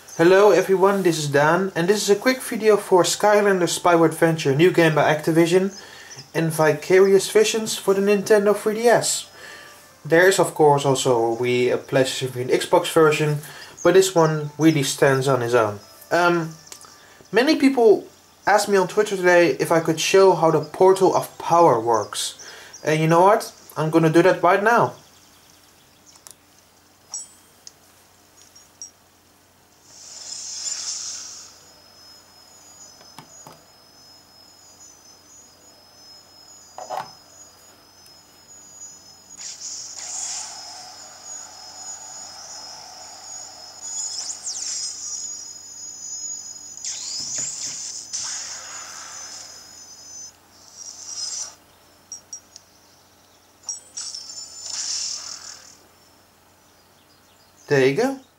Hello everyone, this is Dan, and this is a quick video for Skylanders Spyro Adventure, new game by Activision, and Vicarious Visions for the Nintendo 3DS. There is of course also a Wii, a PlayStation 3 and Xbox version, but this one really stands on its own. Many people asked me on Twitter today if I could show how the Portal of Power works. And you know what? I'm gonna do that right now. There you go.